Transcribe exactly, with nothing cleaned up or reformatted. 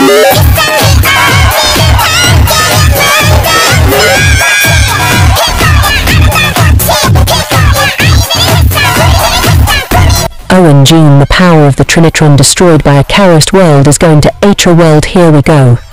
Owen Jean, the power of the Trinitron destroyed by a Karost world is going to Atra world. Here we go.